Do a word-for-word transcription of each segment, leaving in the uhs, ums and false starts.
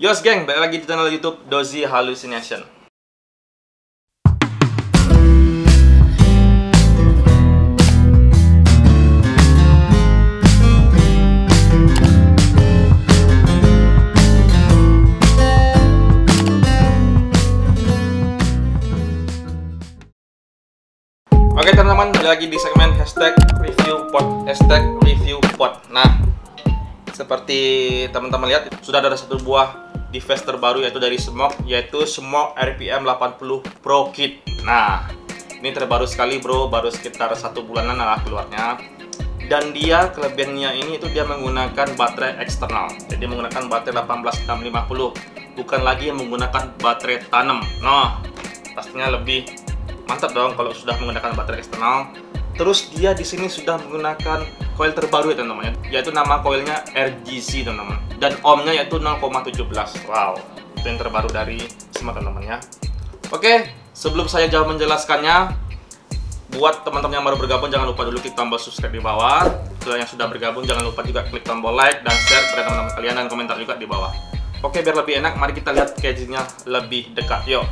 Yos geng, balik lagi di channel YouTube Dozy Hallucination. Oke teman-teman, balik lagi di segmen hashtag review pot, hashtag review pot. Nah, seperti teman-teman lihat, sudah ada satu buah device terbaru yaitu dari Smok, yaitu Smok R P M delapan puluh Pro Kit. Nah, ini terbaru sekali bro, baru sekitar satu bulanan lah keluarnya. Dan dia kelebihannya ini itu dia menggunakan baterai eksternal. Jadi menggunakan baterai delapan belas enam lima puluh, bukan lagi menggunakan baterai tanam. Nah, pastinya lebih mantap dong kalau sudah menggunakan baterai eksternal. Terus dia di sini sudah menggunakan coil terbaru ya teman-teman, yaitu nama coilnya R G Z teman-teman, dan ohmnya yaitu nol koma satu tujuh. Wow, itu yang terbaru dari Smok teman-teman ya. Oke, sebelum saya jauh menjelaskannya, buat teman-teman yang baru bergabung jangan lupa dulu klik tombol subscribe di bawah. Kalau yang sudah bergabung jangan lupa juga klik tombol like dan share kepada teman-teman kalian, dan komentar juga di bawah. Oke, biar lebih enak, mari kita lihat casingnya lebih dekat. Yuk.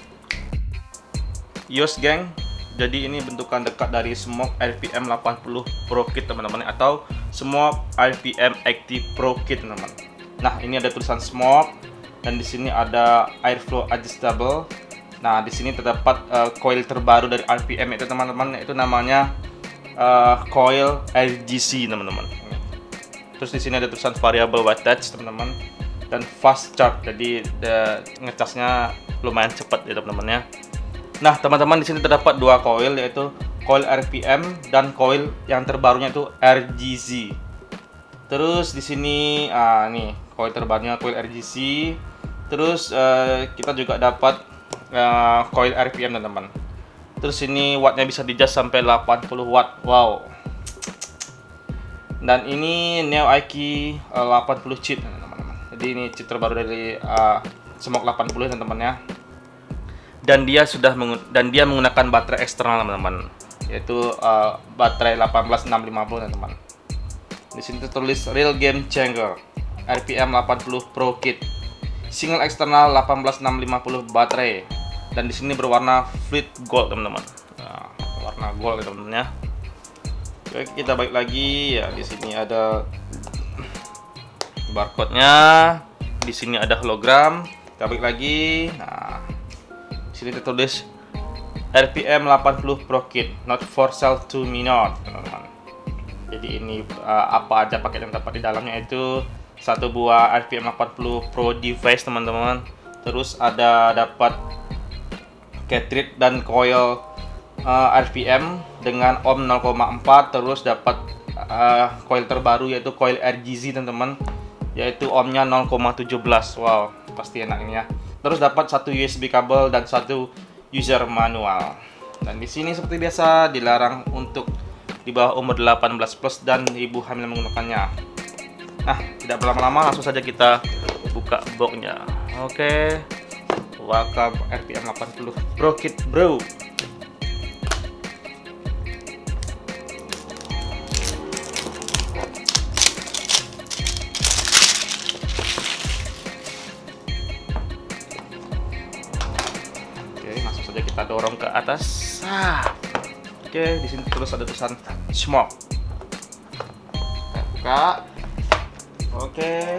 Yos geng, jadi ini bentukan dekat dari Smok R P M delapan puluh Pro Kit teman-teman, atau Smok R P M Active Pro Kit teman-teman. Nah, ini ada tulisan Smok dan di sini ada airflow adjustable. Nah, di sini terdapat uh, coil terbaru dari R P M itu teman-teman, itu namanya uh, coil R G Z teman-teman. Terus di sini ada tulisan variable wattage teman-teman, dan fast charge, jadi ngecasnya lumayan cepat ya teman-teman ya. Nah teman-teman, di sini terdapat dua coil, yaitu coil R P M dan coil yang terbarunya itu R G Z. Terus di sini ah nih coil terbarunya coil R G Z. Terus uh, kita juga dapat uh, coil R P M teman-teman. Terus ini wattnya bisa di adjust sampai delapan puluh watt. Wow. Dan ini Neo iKey uh, delapan puluh chip teman-teman. Jadi ini chip terbaru dari uh, Smok delapan puluh teman-teman ya. Dan dia sudah dan dia menggunakan baterai eksternal teman-teman, yaitu uh, baterai delapan belas enam lima puluh teman-teman. Di sini tertulis Real Game Changer R P M delapan puluh Pro Kit, single eksternal delapan belas enam lima puluh baterai, dan di sini berwarna fleet gold teman-teman. Nah, warna gold ya teman-teman ya. Oke, kita balik lagi ya. Di sini ada barcode-nya, di sini ada hologram. Kita balik lagi. Nah, sini tertulis R P M delapan puluh Pro Kit, not for sale to minor teman-teman. Jadi ini uh, apa aja paket yang dapat di dalamnya, itu satu buah R P M delapan puluh Pro device teman-teman. Terus ada dapat cartridge dan coil uh, R P M dengan ohm nol koma empat. Terus dapat uh, coil terbaru yaitu coil R G Z teman-teman, yaitu ohmnya nol koma tujuh. Wow, pasti enak ini ya. Terus dapat satu U S B kabel dan satu user manual. Dan di sini seperti biasa dilarang untuk di bawah umur delapan belas plus dan ibu hamil menggunakannya. Nah, tidak berlama-lama, langsung saja kita buka boxnya. Oke, welcome R P M delapan puluh Pro Kit bro. Kita dorong ke atas. Ah. Oke, di sini terus ada tulisan Smok. Kita buka. Oke.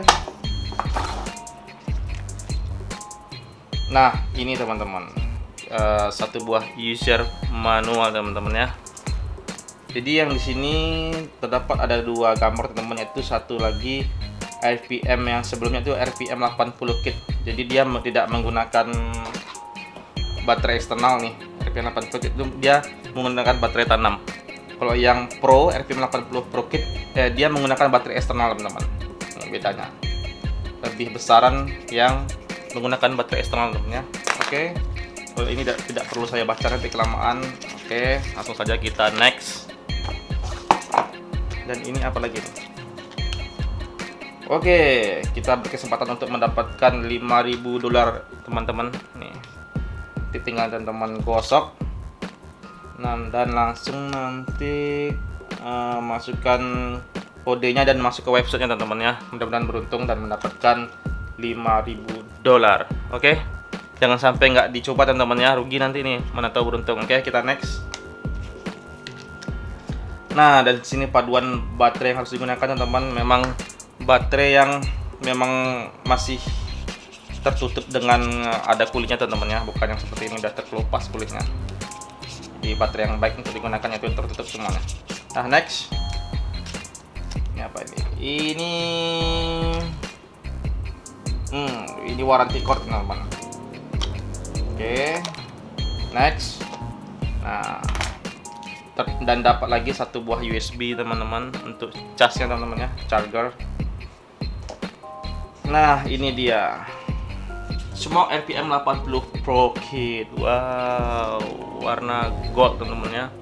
Nah, ini teman-teman, uh, satu buah user manual teman-teman ya. Jadi yang di sini terdapat ada dua gambar teman-teman, yaitu satu lagi R P M yang sebelumnya itu R P M delapan puluh Kit. Jadi dia tidak menggunakan baterai eksternal nih. R P M delapan puluh Kit itu dia menggunakan baterai tanam. Kalau yang Pro R P M delapan puluh Pro Kit eh, dia menggunakan baterai eksternal teman-teman. Nah, bedanya lebih besaran yang menggunakan baterai eksternal teman-teman ya. Oke, kalau ini tidak, tidak perlu saya baca nanti kelamaan. Oke, langsung saja kita next. Dan ini apa lagi nih? Oke, kita berkesempatan untuk mendapatkan lima ribu dolar teman-teman nih. Tinggal teman-teman gosok, nah, dan langsung nanti uh, masukkan kodenya dan masuk ke websitenya teman-teman ya. Mudah-mudahan beruntung dan mendapatkan lima ribu dolar. Oke, jangan sampai nggak dicoba teman-teman ya, rugi nanti nih, mana tahu beruntung. Oke, kita next. Nah, dan di sini paduan baterai yang harus digunakan teman-teman, memang baterai yang memang masih tertutup dengan ada kulitnya teman-teman ya, bukan yang seperti ini udah terkelupas kulitnya. Di baterai yang baik untuk digunakan itu yang tertutup semuanya. Nah, next. Ini apa ini? Ini Hmm, ini warranty cord teman-teman. Oke, next. Nah, dan dapat lagi satu buah U S B teman-teman untuk casnya teman-teman ya, charger. Nah, ini dia Smoke R P M delapan puluh Pro Kit. Wow, warna gold teman-teman ya.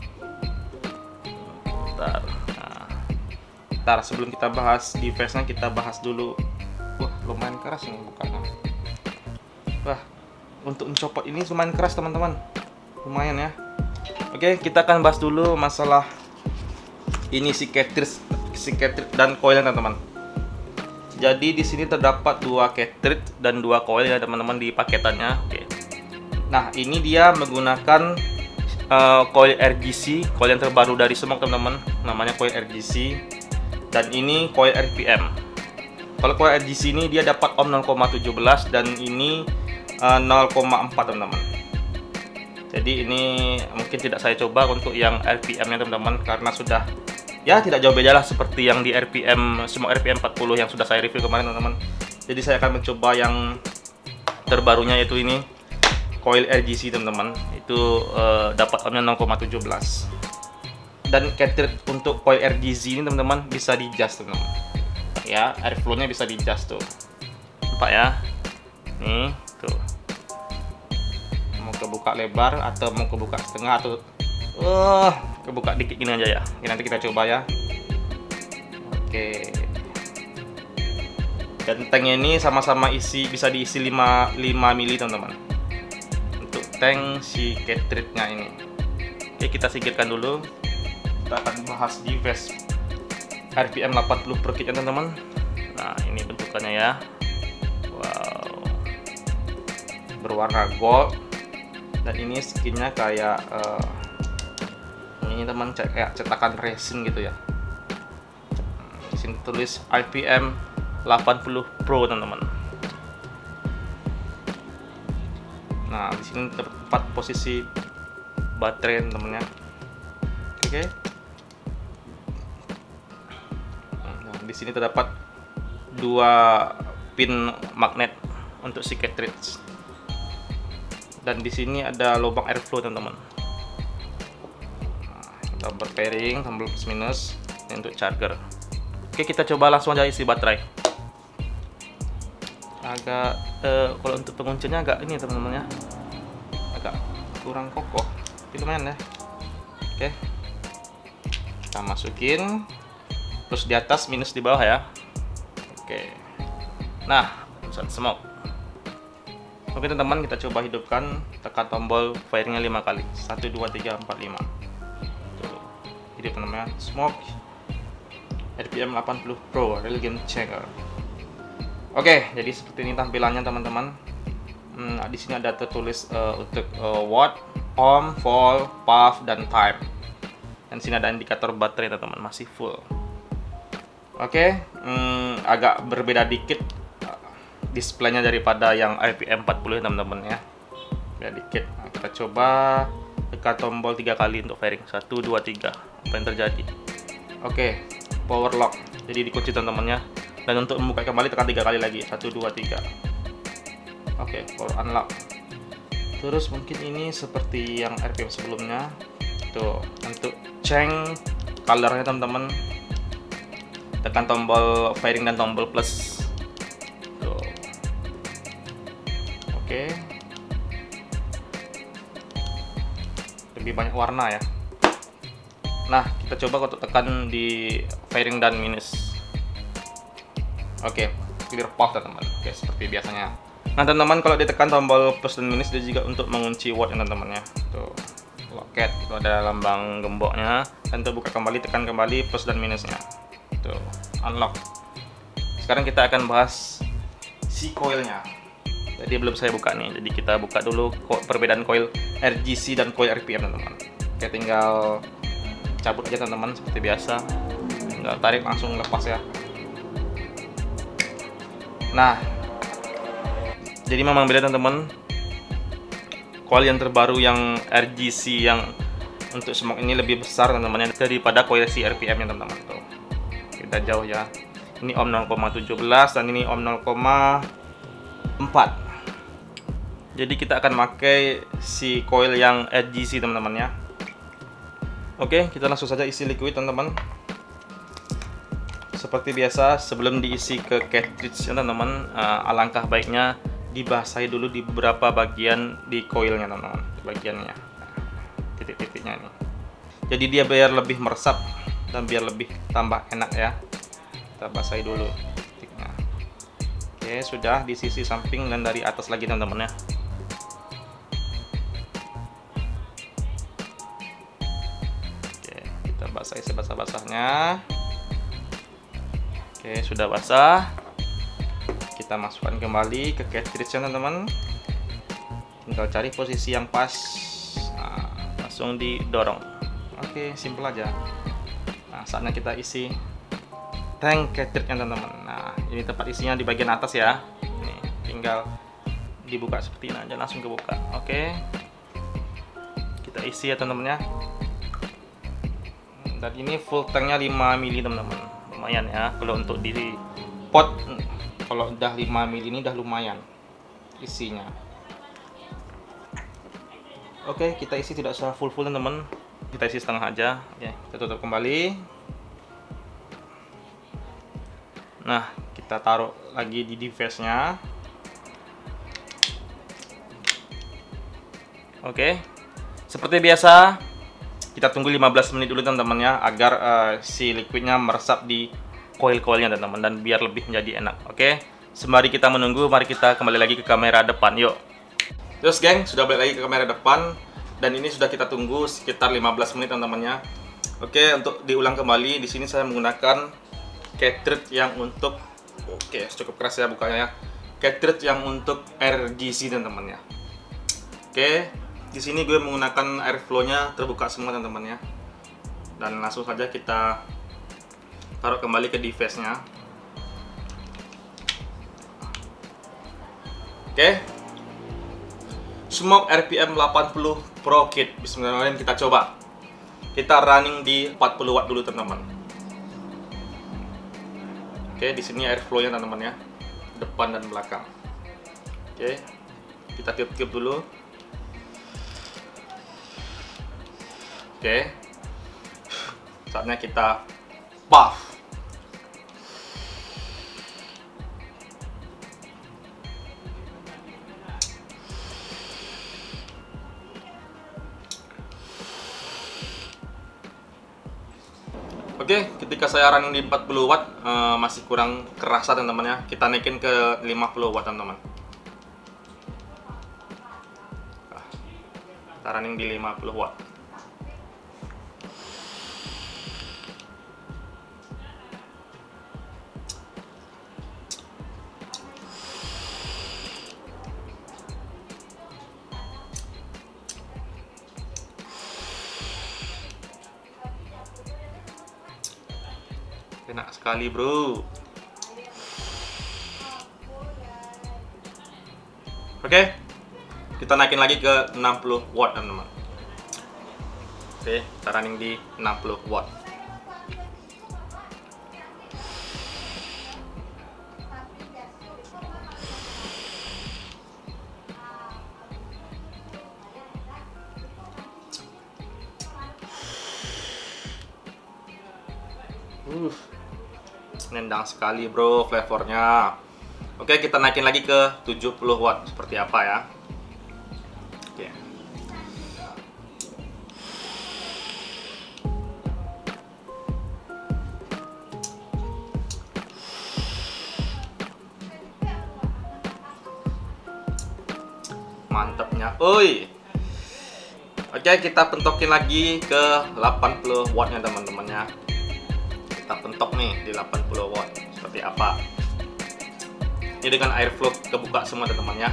Bentar. Nah, bentar sebelum kita bahas device-nya, kita bahas dulu. Wah, lumayan keras ini bukannya. Wah, untuk mencopot ini lumayan keras teman-teman. Lumayan ya. Oke, kita akan bahas dulu masalah ini si cartridge, si cartridge dan coil teman-teman. Jadi di sini terdapat dua cartridge dan dua coil ya teman-teman di paketannya. Oke. Nah, ini dia menggunakan uh, coil R G C, coil yang terbaru dari Smoke teman-teman. Namanya coil R G C. Dan ini coil R P M. Kalau coil R G C ini dia dapat ohm nol koma satu tujuh dan ini uh, nol koma empat teman-teman. Jadi ini mungkin tidak saya coba untuk yang R P M-nya teman-teman, karena sudah ya tidak jauh beda lah seperti yang di R P M, semua R P M empat puluh yang sudah saya review kemarin teman-teman. Jadi saya akan mencoba yang terbarunya, yaitu ini coil R G C teman-teman. Itu uh, dapat ohmnya nol koma satu tujuh. Dan cartridge untuk coil R G C ini teman-teman bisa di adjust teman-teman. Ya, airflow-nya bisa di adjust tuh. Nampak ya? Nih, tuh. Mau kebuka lebar atau mau kebuka setengah atau uh, kebuka dikit gini aja ya. Ini nanti kita coba ya. Oke. Dan tanknya ini sama-sama isi, bisa diisi lima mili teman-teman. Untuk tank si cartridge-nya ini. Oke, kita singkirkan dulu. Kita akan bahas device R P M delapan puluh Pro Kit teman-teman. Nah, ini bentukannya ya. Wow, berwarna gold. Dan ini skinnya kayak uh, ini teman, kayak cetakan resin gitu ya. Di sini tulis R P M delapan puluh Pro teman-teman. Nah, di sini terdapat posisi baterai teman-teman ya. Oke. Di sini terdapat dua pin magnet untuk si cartridge. Dan di sini ada lubang airflow teman-teman. Nah, tombol pairing, tombol plus minus ini untuk charger. Oke, kita coba langsung aja isi baterai. Agak eh, kalau untuk penguncinya agak ini teman-teman ya, agak kurang kokoh, tapi lumayan ya. Oke, kita masukin. Plus di atas, minus di bawah ya. Oke. Nah, pusat smoke. Oke teman-teman, kita coba hidupkan. Tekan tombol firingnya lima kali. Satu, dua, tiga, empat, lima. Tuh. Hidup namanya smoke R P M delapan puluh Pro Real Game Changer. Oke, jadi seperti ini tampilannya teman-teman. Hmm, di sini ada tertulis uh, untuk uh, watt, ohm, volt, puff, dan time. Dan sini ada indikator baterai teman-teman, masih full. Oke, hmm, agak berbeda dikit displaynya daripada yang R P M empat puluh teman-teman ya. Beda dikit. Nah, kita coba tekan tombol tiga kali untuk firing. Satu, dua, tiga. Apa yang terjadi? Oke, power lock. Jadi dikunci teman-teman ya. Dan untuk membuka kembali tekan tiga kali lagi. Satu, dua, tiga. Oke, power unlock. Terus mungkin ini seperti yang R P M sebelumnya. Tuh, untuk change colornya teman-teman, tekan tombol firing dan tombol plus. Tuh. Oke. Lebih banyak warna ya. Nah, kita coba untuk tekan di firing dan minus. Oke, clear path teman-teman. Oke, seperti biasanya. Nah, teman-teman, kalau ditekan tombol plus dan minus, dia juga untuk mengunci watt ya teman-teman ya. Tuh. Loket, itu ada lambang gemboknya. Dan untuk buka kembali, tekan kembali plus dan minusnya. Tuh, unlock. Sekarang kita akan bahas si coilnya. Jadi belum saya buka nih. Jadi kita buka dulu perbedaan coil R G C dan coil R P M teman-teman. Oke, tinggal cabut aja teman-teman seperti biasa. Tinggal tarik langsung lepas ya. Nah, jadi memang beda teman-teman. Coil yang terbaru yang R G C yang untuk smoke ini lebih besar teman-teman daripada coil si R P M nya teman-teman. Tuh, kita jauh ya. Ini ohm nol koma satu tujuh dan ini ohm nol koma empat. Jadi kita akan pakai si coil yang R G C teman-teman ya. Oke, kita langsung saja isi liquid teman-teman. Seperti biasa, sebelum diisi ke cartridge teman-teman, uh, alangkah baiknya dibasahi dulu di beberapa bagian di coilnya teman-teman, bagiannya, titik-titiknya ini. Jadi dia biar lebih meresap dan biar lebih tambah enak ya. Kita basahi dulu titiknya. Oke, sudah di sisi samping dan dari atas lagi teman-teman ya. Oke, kita basahi sebasah-basahnya. Oke, sudah basah. Kita masukkan kembali ke cartridge teman-teman. Tinggal cari posisi yang pas. Nah, langsung didorong. Oke, simple aja. Nah, saatnya kita isi tank cartridge-nya teman-teman. Nah, ini tempat isinya di bagian atas ya. Nih, tinggal dibuka seperti ini aja, langsung kebuka. Oke. Kita isi ya teman-teman ya. Dan ini full tanknya lima mili teman-teman. Lumayan ya kalau untuk di pot. Kalau udah lima mili ini udah lumayan isinya. Oke, kita isi tidak usah full-full teman-teman. Kita isi setengah aja. Ya, kita tutup kembali. Nah, kita taruh lagi di device-nya. Oke. Seperti biasa, kita tunggu lima belas menit dulu teman-teman ya, agar uh, si liquidnya meresap di coil-coilnya teman-teman dan biar lebih menjadi enak. Oke, sembari kita menunggu, mari kita kembali lagi ke kamera depan. Yuk. Terus geng, sudah balik lagi ke kamera depan dan ini sudah kita tunggu sekitar lima belas menit teman-teman ya. Oke, untuk diulang kembali, di sini saya menggunakan cartridge yang untuk, oke cukup keras ya bukanya ya, cartridge yang untuk R G C teman-teman ya. Oke, di sini gue menggunakan airflow-nya terbuka semua teman-teman ya. Dan langsung saja kita taruh kembali ke device-nya. Oke. Smoke R P M delapan puluh Pro Kit. Bismillahirrahmanirrahim, kita coba. Kita running di empat puluh watt dulu teman-teman. Oke, di sini airflow-nya teman-teman ya. Depan dan belakang. Oke. Kita tiup-tiup dulu. Oke, saatnya kita puff. Oke, ketika saya running di empat puluh watt uh, masih kurang kerasa teman-teman ya. Kita naikin ke lima puluh watt teman-teman. Kita running di lima puluh watt. Enak sekali bro. Oke, kita naikin lagi ke enam puluh watt teman-teman. Oke, kita running di enam puluh watt. Uh, nendang sekali bro flavornya. Oke, kita naikin lagi ke tujuh puluh watt seperti apa ya. Oke. Mantapnya, oi. Oke, kita pentokin lagi ke delapan puluh wattnya teman-teman ya. Kita pentok nih di delapan puluh watt seperti apa. Ini dengan airflow kebuka semua teman-teman ya.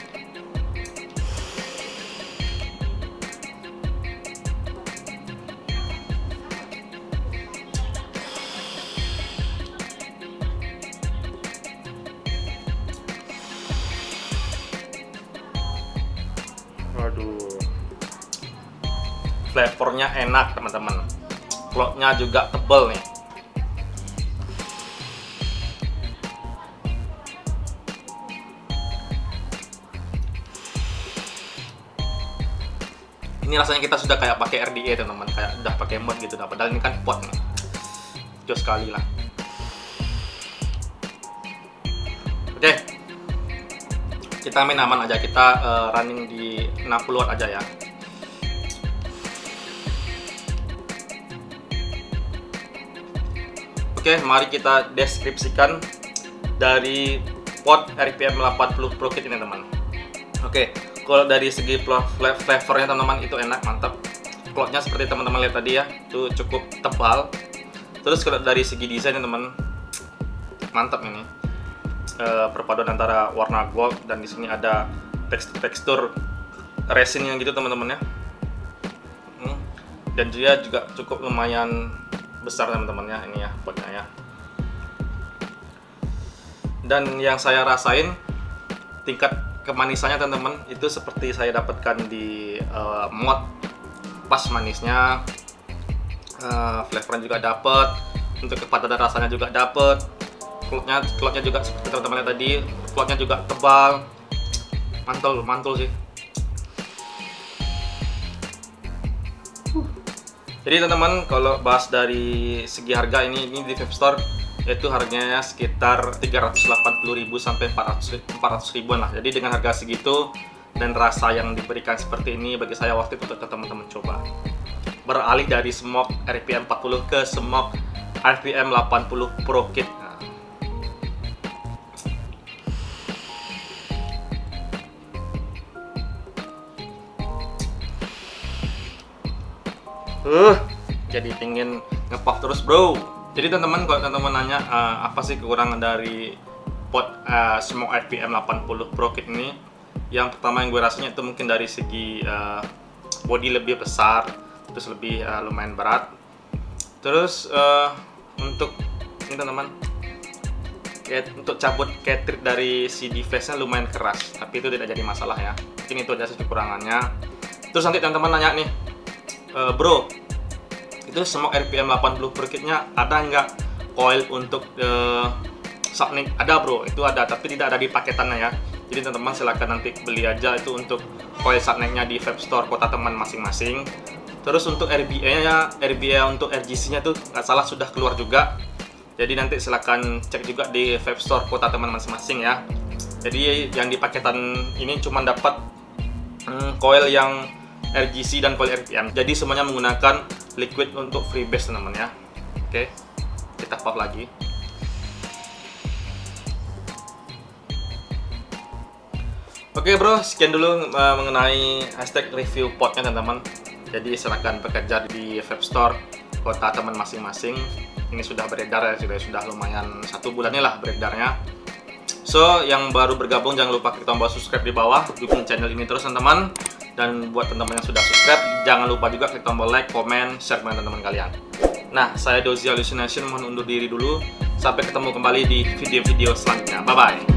Waduh, flavornya enak teman-teman, klotnya juga tebel nih. Ini rasanya kita sudah kayak pakai R D A teman-teman, kayak udah pakai mod gitu, padahal ini kan pot nih, jos sekali lah. Oke, kita main aman aja, kita uh, running di enam puluh watt aja ya. Oke, mari kita deskripsikan dari pot R P M delapan puluh Pro Kit ini teman. Oke, kalau dari segi flavornya teman-teman itu enak, mantap. Klotnya seperti teman-teman lihat tadi ya, itu cukup tebal. Terus kalau dari segi desainnya teman, mantap ini. E, perpaduan antara warna gold dan di sini ada tekstur resin yang gitu teman-teman ya. Hmm. Dan dia juga cukup lumayan besar teman-teman ya, ini ya potnya ya. Dan yang saya rasain tingkat kemanisannya teman-teman itu seperti saya dapatkan di uh, mod, pas manisnya, uh, flavornya juga dapet, untuk kepadatan rasanya juga dapet, klotnya klotnya juga seperti teman-teman lihat tadi, klotnya juga tebal, mantul mantul sih. Jadi teman-teman, kalau bahas dari segi harga ini, ini di Vape Store itu harganya sekitar tiga ratus delapan puluh ribu sampai empat ratus ribuan lah. Jadi dengan harga segitu dan rasa yang diberikan seperti ini, bagi saya worth it untuk teman-teman coba. Beralih dari smoke R P M empat puluh ke smoke R P M delapan puluh Pro Kit. Nah. Uh, jadi pingin ngepuff terus bro. Jadi teman-teman, kalau teman-teman nanya uh, apa sih kekurangan dari pot uh, smoke R P M delapan puluh Pro Kit ini, yang pertama yang gue rasanya itu mungkin dari segi uh, body lebih besar, terus lebih uh, lumayan berat. Terus uh, untuk ini teman-teman, untuk cabut cartridge dari si device-nya lumayan keras, tapi itu tidak jadi masalah ya. Mungkin itu aja sih kekurangannya. Terus nanti teman-teman nanya nih, uh, bro, itu smoke R P M delapan puluh Pro Kit-nya ada nggak coil untuk uh, subnic? Ada bro, itu ada, tapi tidak ada di paketannya ya. Jadi teman-teman silahkan nanti beli aja itu untuk coil subnic-nya di Vape Store kota teman masing-masing. Terus untuk R B A-nya, R B A untuk R G C-nya tuh nggak salah sudah keluar juga. Jadi nanti silahkan cek juga di Vape Store kota teman masing-masing ya. Jadi yang di paketan ini cuma dapat hmm, coil yang R G C dan coil R P M. Jadi semuanya menggunakan liquid untuk freebase teman-teman ya. Oke, kita puff lagi. Oke bro, sekian dulu uh, mengenai hashtag review potnya teman-teman. Jadi silahkan bekerja di Vape Store kota teman masing-masing. Ini sudah beredar ya, sudah sudah lumayan satu bulan lah beredarnya. So yang baru bergabung jangan lupa klik tombol subscribe di bawah, dukung channel ini terus teman-teman. Dan buat teman-teman yang sudah subscribe, jangan lupa juga klik tombol like, komen, share dengan teman-teman kalian. Nah, saya Dozy Hallucination mohon undur diri dulu. Sampai ketemu kembali di video-video selanjutnya. Bye-bye.